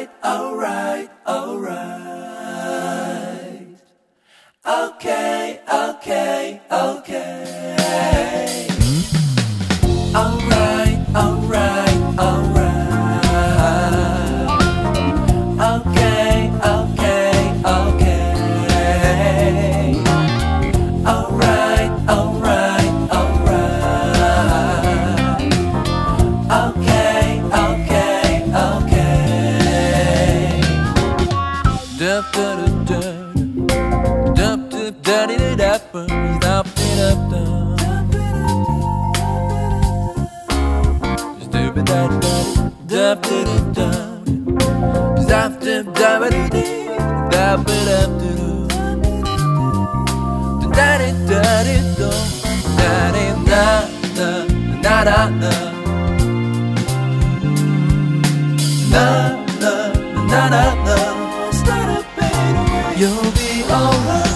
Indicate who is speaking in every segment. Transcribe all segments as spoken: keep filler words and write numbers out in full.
Speaker 1: Alright, alright, alright. Okay, okay, okay. Alright, alright, alright. Okay, okay, okay. Alright, alright, alright. Okay, okay, okay. Dup dup dup dup dup dup dup dup dup You'll be alright.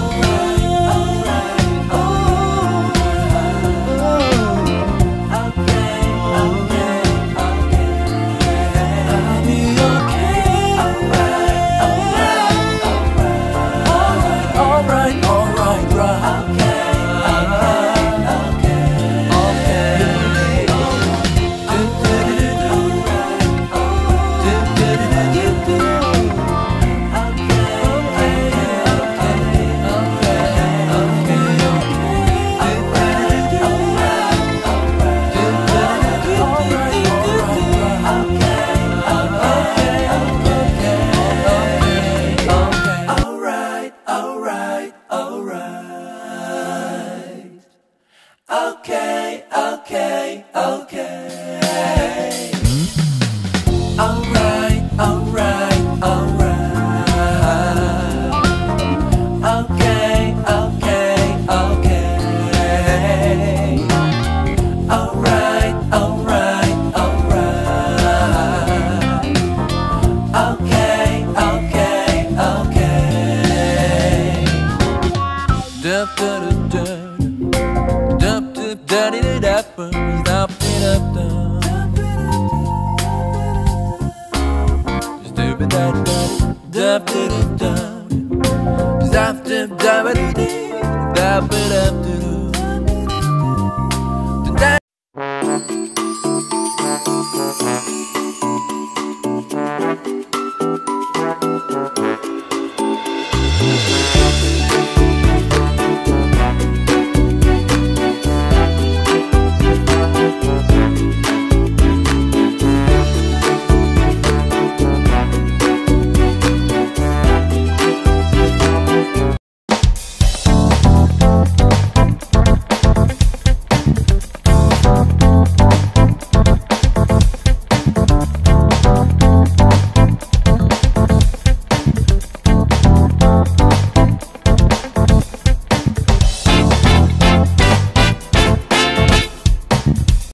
Speaker 1: Okay, okay, okay. Alright, alright, alright. Okay, okay, okay. Alright, alright, alright. Okay, okay, okay. Dup, dup, dup. Dup dup daddy dup dup dup dup dup dup dup dup dup dup dup dup dup dup dup